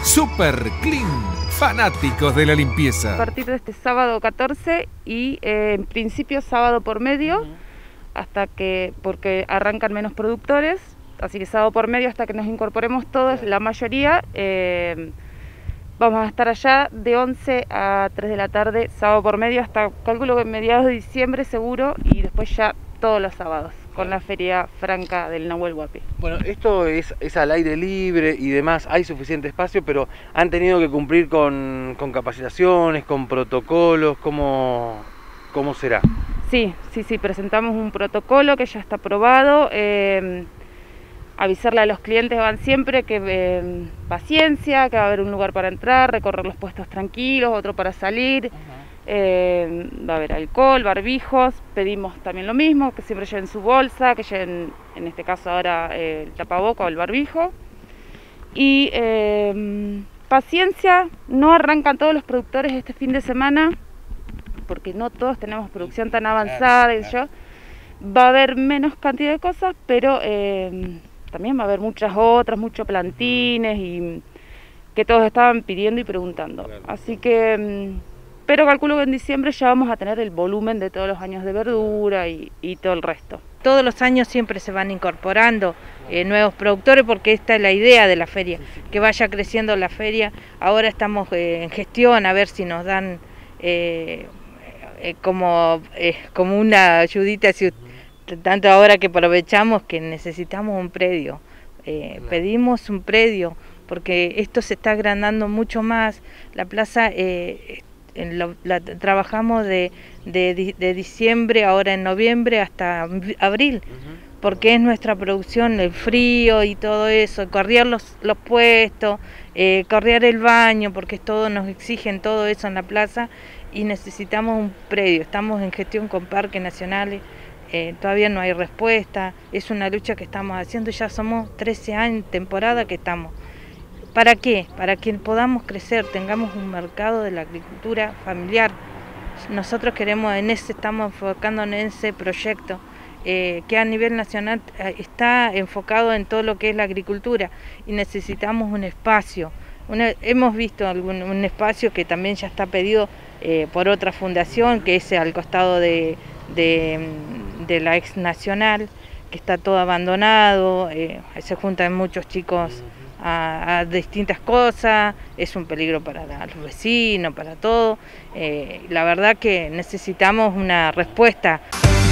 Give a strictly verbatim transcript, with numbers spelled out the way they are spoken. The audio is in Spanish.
Super Clean, fanáticos de la limpieza. A partir de este sábado catorce y eh, en principio sábado por medio, hasta que, porque arrancan menos productores, así que sábado por medio hasta que nos incorporemos todos, la mayoría, eh, vamos a estar allá de once a tres de la tarde, sábado por medio, hasta calculo que mediados de diciembre seguro, y después ya todos los sábados, con la feria franca del Nahuel Huapi. Bueno, esto es, es al aire libre y demás, hay suficiente espacio, pero han tenido que cumplir con, con capacitaciones, con protocolos, ¿cómo, cómo será? Sí, sí, sí, presentamos un protocolo que ya está aprobado, eh, avisarle a los clientes van siempre que eh, paciencia, que va a haber un lugar para entrar, recorrer los puestos tranquilos, otro para salir. Uh-huh. Eh, va a haber alcohol, barbijos, pedimos también lo mismo, que siempre lleven su bolsa, que lleven, en este caso ahora, eh, el tapaboca o el barbijo. Y eh, paciencia, no arrancan todos los productores este fin de semana, porque no todos tenemos producción tan avanzada, y yo. Va a haber menos cantidad de cosas, pero eh, también va a haber muchas otras, muchos plantines, y que todos estaban pidiendo y preguntando. Así que... pero calculo que en diciembre ya vamos a tener el volumen de todos los años de verdura y, y todo el resto. Todos los años siempre se van incorporando eh, nuevos productores, porque esta es la idea de la feria, que vaya creciendo la feria. Ahora estamos eh, en gestión a ver si nos dan eh, eh, como, eh, como una ayudita, si, tanto ahora que aprovechamos que necesitamos un predio. Eh, pedimos un predio porque esto se está agrandando mucho más. La plaza... Eh, Lo, la, trabajamos de, de, de diciembre, ahora en noviembre hasta abril, uh-huh. porque es nuestra producción, el frío y todo eso, correr los, los puestos, eh, correr el baño, porque todo nos exigen todo eso en la plaza y necesitamos un predio. Estamos en gestión con Parques Nacionales, eh, todavía no hay respuesta, es una lucha que estamos haciendo, ya somos trece años, temporada que estamos. ¿Para qué? Para que podamos crecer, tengamos un mercado de la agricultura familiar. Nosotros queremos, en ese, estamos enfocando en ese proyecto, eh, que a nivel nacional está enfocado en todo lo que es la agricultura y necesitamos un espacio. Una, hemos visto algún, un espacio que también ya está pedido eh, por otra fundación, que es al costado de, de, de la ex nacional, que está todo abandonado, eh, se juntan muchos chicos A, a distintas cosas, es un peligro para los vecinos, para todo. Eh, la verdad que necesitamos una respuesta.